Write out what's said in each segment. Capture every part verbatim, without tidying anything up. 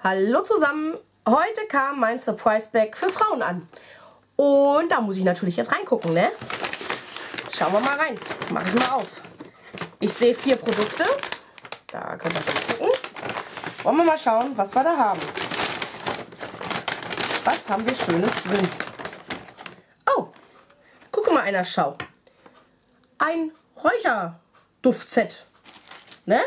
Hallo zusammen, heute kam mein Surprise Bag für Frauen an. Und da muss ich natürlich jetzt reingucken, ne? Schauen wir mal rein. Mach ich mal auf. Ich sehe vier Produkte. Da könnt ihr schon gucken. Wollen wir mal schauen, was wir da haben. Was haben wir Schönes drin? Oh, gucke mal einer, schau. Ein Räucherduftset. Ne?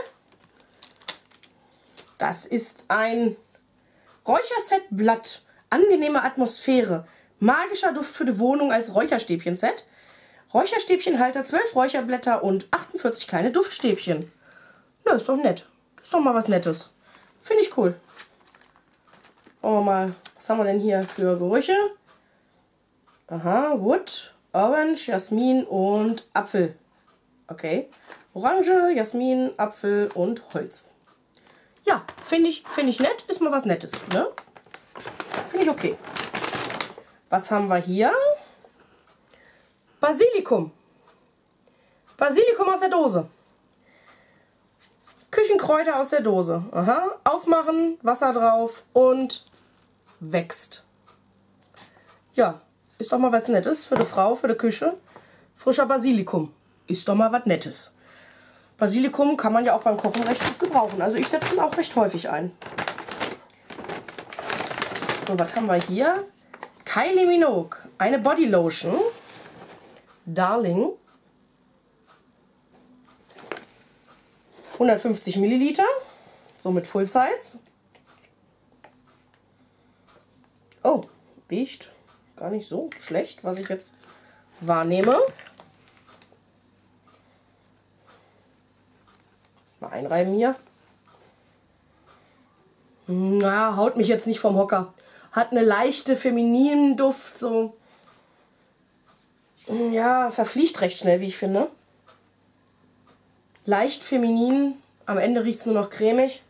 Das ist ein Räucherset-Blatt. Angenehme Atmosphäre. Magischer Duft für die Wohnung als Räucherstäbchen-Set. Räucherstäbchenhalter, zwölf Räucherblätter und achtundvierzig kleine Duftstäbchen. Na, ist doch nett. Ist doch mal was Nettes. Finde ich cool. Schauen wir mal, was haben wir denn hier für Gerüche? Aha, Wood, Orange, Jasmin und Apfel. Okay. Orange, Jasmin, Apfel und Holz. Ja, finde ich, find ich nett. Ist mal was Nettes, ne? Finde ich okay. Was haben wir hier? Basilikum. Basilikum aus der Dose. Küchenkräuter aus der Dose. Aha. Aufmachen, Wasser drauf und wächst. Ja, ist doch mal was Nettes für die Frau, für die Küche. Frischer Basilikum. Ist doch mal was Nettes. Basilikum kann man ja auch beim Kochen recht gut gebrauchen. Also ich setze ihn auch recht häufig ein. So, was haben wir hier? Kylie Minogue. Eine Body Lotion. Darling. hundertfünfzig Milliliter. So mit Full Size. Oh, riecht gar nicht so schlecht, was ich jetzt wahrnehme. Mal einreiben hier. Na, haut mich jetzt nicht vom Hocker. Hat eine leichte femininen Duft, so. Ja, verfliegt recht schnell, wie ich finde. Leicht feminin. Am Ende riecht es nur noch cremig.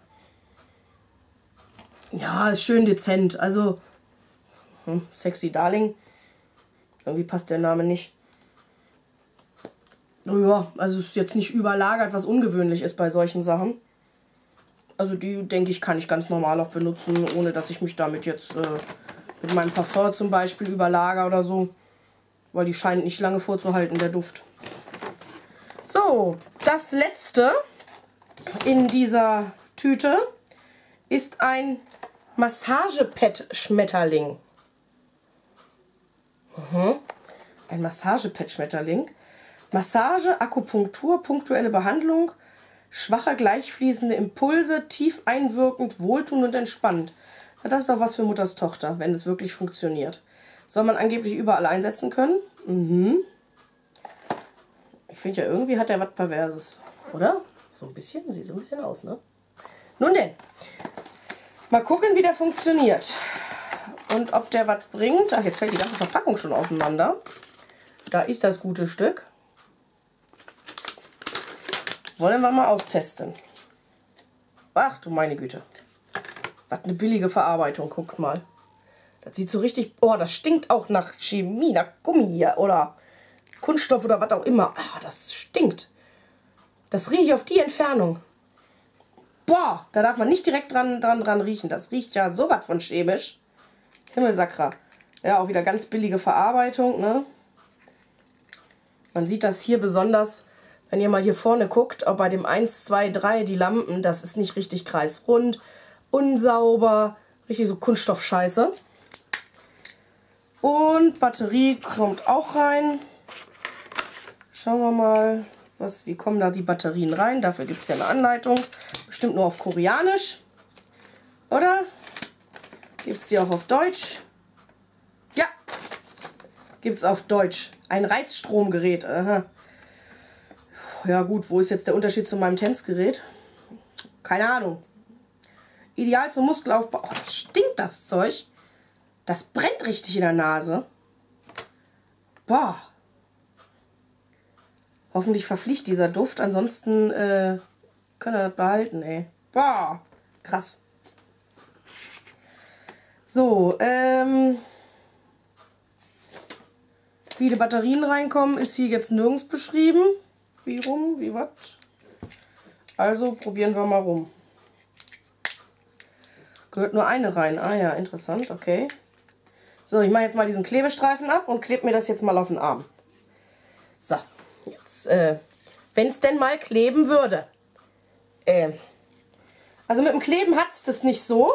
Ja, ist schön dezent. Also, hm, Sexy Darling. Irgendwie passt der Name nicht. Ja, also ist jetzt nicht überlagert, was ungewöhnlich ist bei solchen Sachen. Also die, denke ich, kann ich ganz normal auch benutzen, ohne dass ich mich damit jetzt äh, mit meinem Parfum zum Beispiel überlager oder so. Weil die scheint nicht lange vorzuhalten, der Duft. So, das letzte in dieser Tüte ist ein Massagepad-Schmetterling. Mhm. Ein Massagepad-Schmetterling. Massage, Akupunktur, punktuelle Behandlung, schwache, gleichfließende Impulse, tief einwirkend, wohltuend und entspannt. Ja, das ist doch was für Mutters Tochter, wenn es wirklich funktioniert. Soll man angeblich überall einsetzen können? Mhm. Ich finde ja, irgendwie hat der was Perverses, oder? So ein bisschen, sieht so ein bisschen aus, ne? Nun denn, mal gucken, wie der funktioniert. Und ob der was bringt. Ach, jetzt fällt die ganze Verpackung schon auseinander. Da ist das gute Stück. Wollen wir mal austesten. Ach du meine Güte. Was eine billige Verarbeitung, guckt mal. Das sieht so richtig... Oh, das stinkt auch nach Chemie, nach Gummi hier. Oder Kunststoff oder was auch immer. Ah, das stinkt. Das rieche ich auf die Entfernung. Boah, da darf man nicht direkt dran, dran, dran riechen. Das riecht ja so was von chemisch. Himmelsakra. Ja, auch wieder ganz billige Verarbeitung, ne? Man sieht das hier besonders... Wenn ihr mal hier vorne guckt, auch bei dem eins, zwei, drei, die Lampen, das ist nicht richtig kreisrund, unsauber, richtig so Kunststoffscheiße. Und Batterie kommt auch rein. Schauen wir mal, was, wie kommen da die Batterien rein. Dafür gibt es ja eine Anleitung. Bestimmt nur auf Koreanisch. Oder? Gibt es die auch auf Deutsch? Ja, gibt es auf Deutsch. Ein Reizstromgerät. Aha. Ja gut, wo ist jetzt der Unterschied zu meinem Tänzgerät? Keine Ahnung. Ideal zum Muskelaufbau. Oh, das stinkt, das Zeug. Das brennt richtig in der Nase. Boah. Hoffentlich verfliegt dieser Duft. Ansonsten äh, können wir das behalten, ey. Boah. Krass. So, ähm... wie viele Batterien reinkommen, ist hier jetzt nirgends beschrieben. Wie rum, wie was? Also probieren wir mal rum. Gehört nur eine rein. Ah ja, interessant, okay. So, ich mache jetzt mal diesen Klebestreifen ab und klebe mir das jetzt mal auf den Arm. So, jetzt, äh, wenn es denn mal kleben würde. Äh, also mit dem Kleben hat es das nicht so.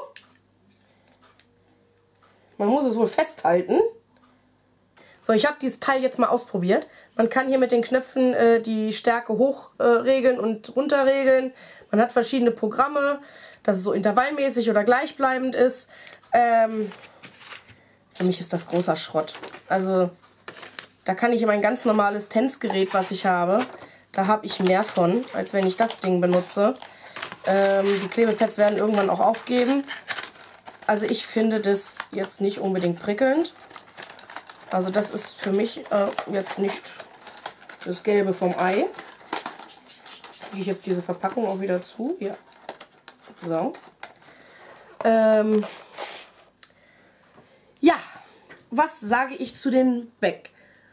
Man muss es wohl festhalten. So, ich habe dieses Teil jetzt mal ausprobiert. Man kann hier mit den Knöpfen äh, die Stärke hoch äh, regeln und runter regeln. Man hat verschiedene Programme, dass es so intervallmäßig oder gleichbleibend ist. Ähm, für mich ist das großer Schrott. Also da kann ich mein ganz normales Tänzgerät, was ich habe, da habe ich mehr von, als wenn ich das Ding benutze. Ähm, die Klebepads werden irgendwann auch aufgeben. Also ich finde das jetzt nicht unbedingt prickelnd. Also das ist für mich äh, jetzt nicht das Gelbe vom Ei. Kriege ich jetzt diese Verpackung auch wieder zu. Ja. So. Ähm ja, was sage ich zu den Beck?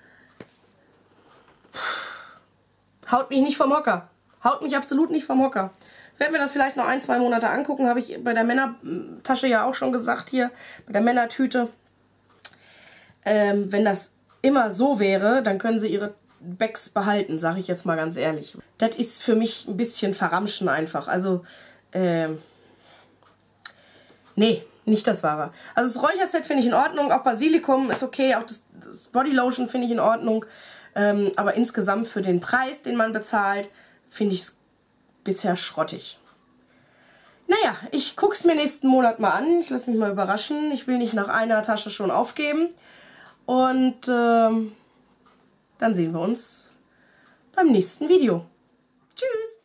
Haut mich nicht vom Hocker. Haut mich absolut nicht vom Hocker. Ich werde mir das vielleicht noch ein, zwei Monate angucken. Habe ich bei der Männertasche ja auch schon gesagt hier. Bei der Männertüte. Ähm, wenn das immer so wäre, dann können sie ihre Becks behalten, sage ich jetzt mal ganz ehrlich. Das ist für mich ein bisschen verramschen einfach. Also, ähm, nee, nicht das Wahre. Also das Räucherset finde ich in Ordnung, auch Basilikum ist okay, auch das, das Bodylotion finde ich in Ordnung. Ähm, aber insgesamt für den Preis, den man bezahlt, finde ich es bisher schrottig. Naja, ich gucke es mir nächsten Monat mal an. Ich lasse mich mal überraschen. Ich will nicht nach einer Tasche schon aufgeben. Und ähm, dann sehen wir uns beim nächsten Video. Tschüss!